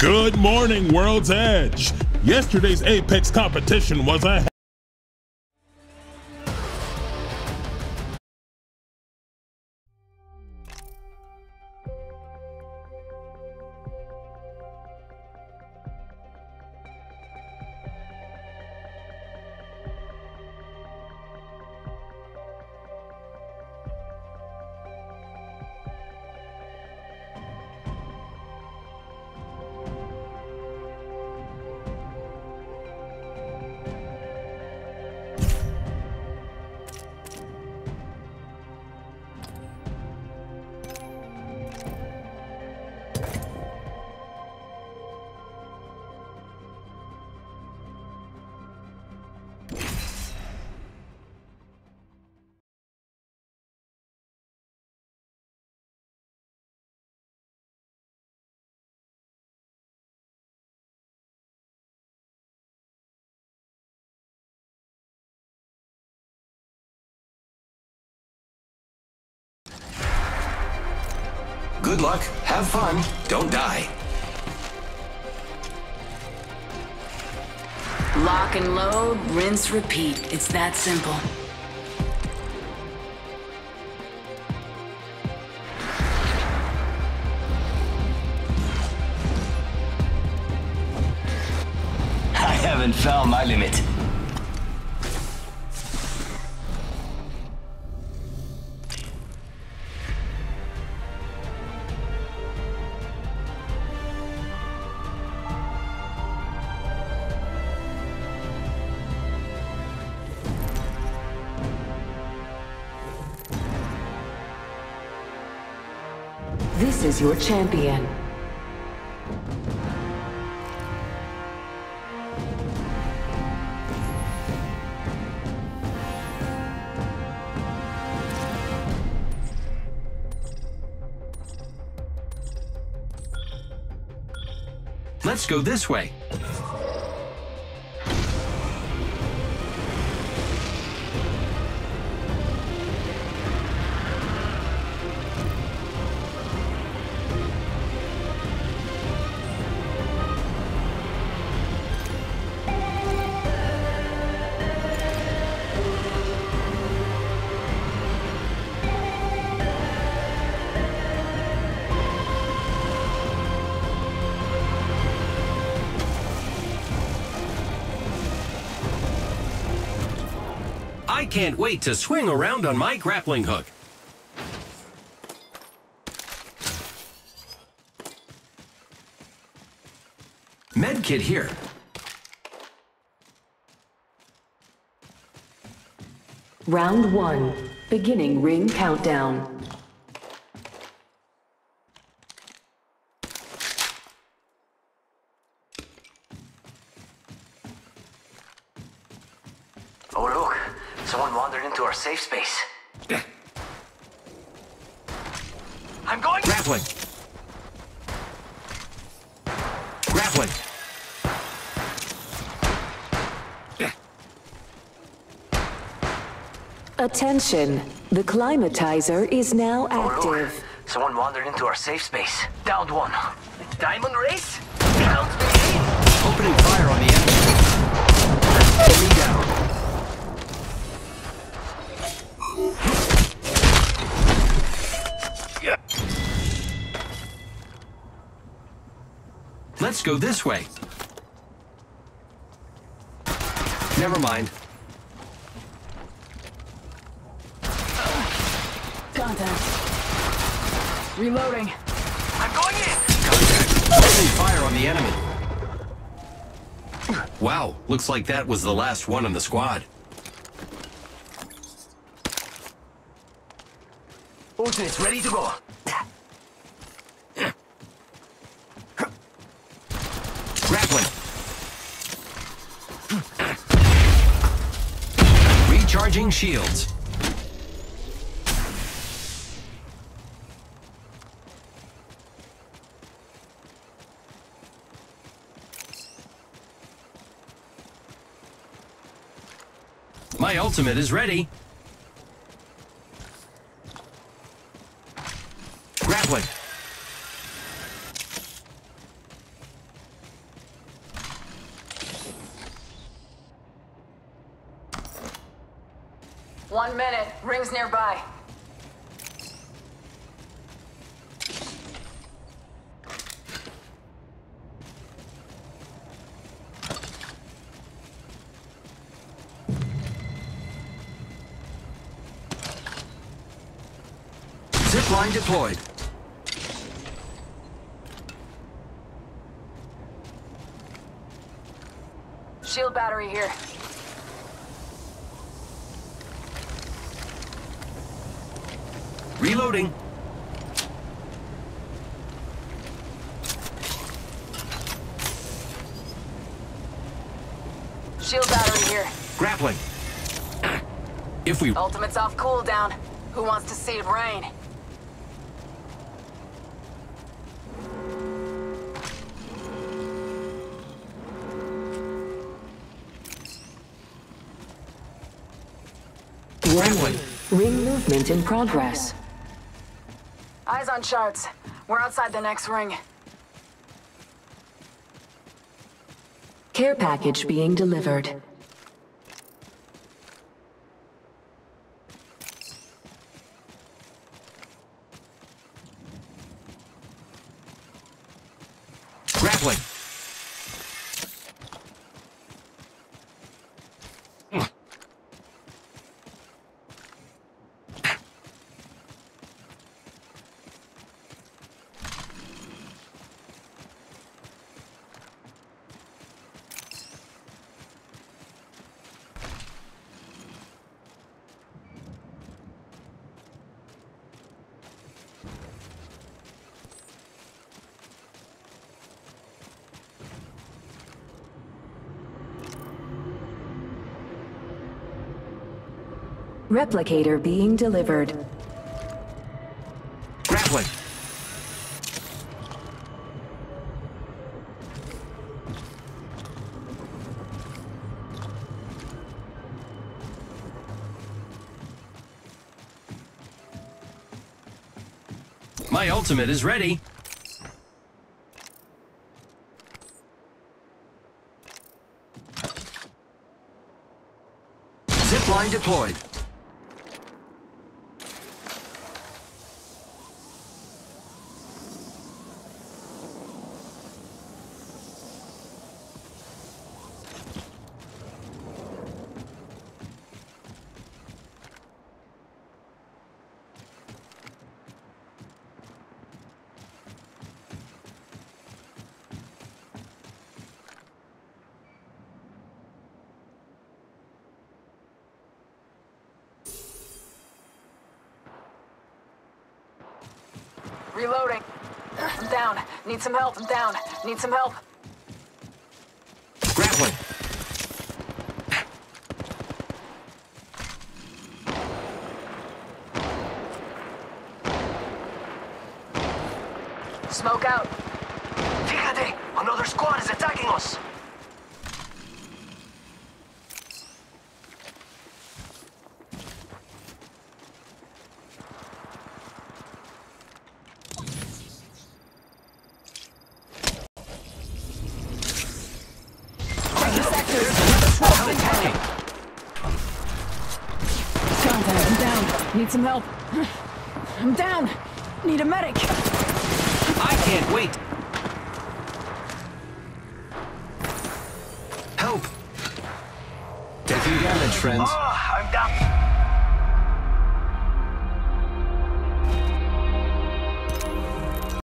Good morning, World's Edge. Yesterday's Apex competition was a Good luck, have fun, don't die. Lock and load, rinse, repeat. It's that simple. I haven't found my limit. This is your champion. Let's go this way. I can't wait to swing around on my grappling hook. Medkit here. Round 1. Beginning ring countdown. Oh look, someone wandered into our safe space. I'm going. Grappling. Grappling. Attention. The climatizer is now active. Look, someone wandered into our safe space. Downed one. Diamond race? Downed me. Opening fire on the enemy. Enemy down. Let's go this way. Never mind. Contact. Reloading. I'm going in. Contact. Opening fire on the enemy. Wow, looks like that was the last one in the squad. Ultimate's ready to go. Grappling. Recharging shields. My ultimate is ready. Grappling. 1 minute. Ring's nearby. Zipline deployed. Shield battery here. Reloading. Shield battery here. Grappling. If we... Ultimate's off cooldown. Who wants to see it rain? Grappling. Ring movement in progress. Eyes on charts. We're outside the next ring. Care package being delivered. Grappling. Replicator being delivered. Grappling. My ultimate is ready. Zipline deployed. Reloading. I'm down. Need some help. I'm down. Need some help. Grappling. Smoke out. Fíjate! Another squad is attacking us! Contact. I'm down. Need some help. I'm down. Need a medic. I can't wait. Help. Taking damage, friends. I'm down.